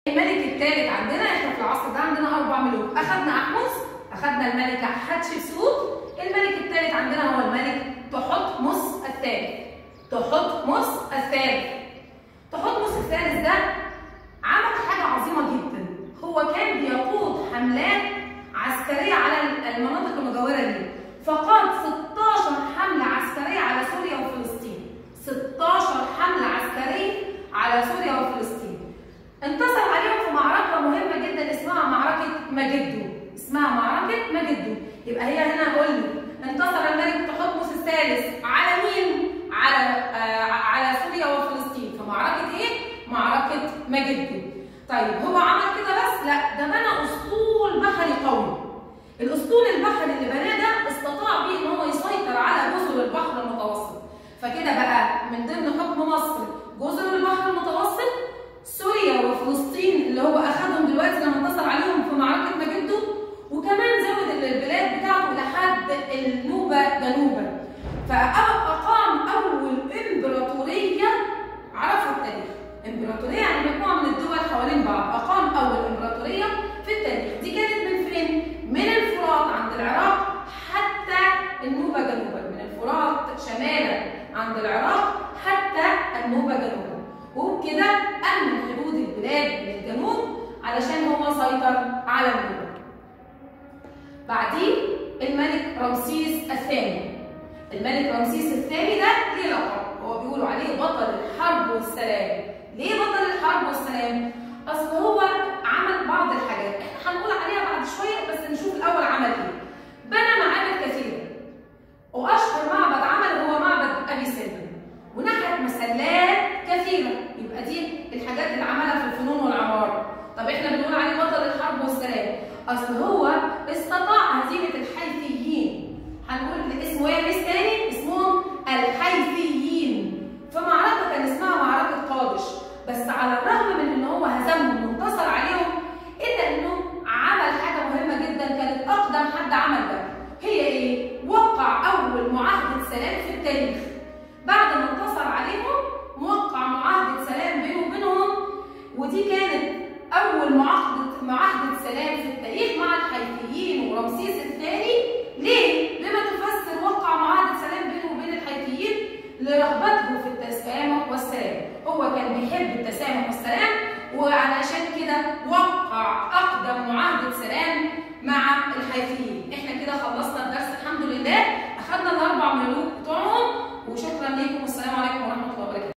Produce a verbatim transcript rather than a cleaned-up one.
الملك الثالث عندنا احنا في العصر ده عندنا اربع ملوك، اخذنا احمس، اخذنا الملكه حتشبسوت، الملك الثالث عندنا هو الملك تحتمس الثالث. تحتمس الثالث. تحتمس الثالث ده عمل حاجه عظيمه جدا، هو كان بيقود حملات عسكريه على المناطق المجاوره ليه، فقاد ستاشر حمله عسكريه على سوريا وفلسطين. ستاشر حمله عسكريه على سوريا وفلسطين. انتصر عليهم في معركه مهمه جدا اسمها معركه مجدو، اسمها معركه مجدو. يبقى هي هنا اقول لي انتصر الملك تحتمس الثالث على مين؟ على آه على سوريا وفلسطين في معركه ايه؟ معركه مجدو. طيب هو عمل كده بس؟ لا، ده بنى اسطول بحري قوي. الاسطول البحري اللي بناه ده استطاع بيه ان هو يسيطر على جزر البحر المتوسط. فكده بقى من ضمن حكم مصر جزر البحر المتوسط، سوريا وفلسطين اللي هو اخذهم دلوقتي لما انتصر عليهم في معركه مجدو، وكمان زود البلاد بتاعته لحد النوبه جنوبا. فاقام اول امبراطوريه عرفها التاريخ. امبراطوريه يعني مجموعه من الدول حوالين بعض. اقام اول امبراطوريه في التاريخ. دي كانت من فين؟ من الفرات عند العراق حتى النوبه جنوبا. من الفرات شمالا عند العراق حتى النوبه جنوبا. وبكده امن حدود البلاد من الجنوب علشان هو سيطر على النوبه. بعدين الملك رمسيس الثاني. الملك رمسيس الثاني ده ليه لقب، هو بيقولوا عليه بطل الحرب والسلام. ليه بطل الحرب والسلام؟ اصل هو عمل بعض الحاجات احنا هنقول عليها بعد شويه، بس نشوف الاول عمل ايه. بنى معابد كثيره، واشهر معبد عمل هو معبد ابي سمبل، ونحت مسلات كثيره. يبقى دي الحاجات اللي عملها في الفنون والعماره. طب احنا بنقول عليه بطل الحرب والسلام، اصل هو استطاع هزيمه الحيثيين. هنقول اسمه ايه؟ ناس تاني اسمهم الحيثيين، في معركه كان اسمها معركه قادش. بس على الرغم من ان هو هزمهم وانتصر عليهم، الا انه عمل حاجه مهمه جدا كانت اقدم حد عمل ده. هي ايه؟ وقع اول معاهده سلام في التاريخ. بعد ما انتصر عليهم موقع معاهده سلام بينه وبينهم، ودي كانت اول معاهده معاهده سلام في التاريخ مع الحيثيين ورمسيس الثاني. ليه؟ لما تفسر وقع معاهده سلام بينه وبين الحيثيين؟ لرغبته في التسامح والسلام. هو كان بيحب التسامح والسلام، وعلشان كده وقع اقدم معاهده سلام مع الحيثيين. احنا كده خلصنا الدرس الحمد لله، اخذنا الاربع ملوك بتوعهم، وشكرا لكم والسلام عليكم ورحمه الله وبركاته.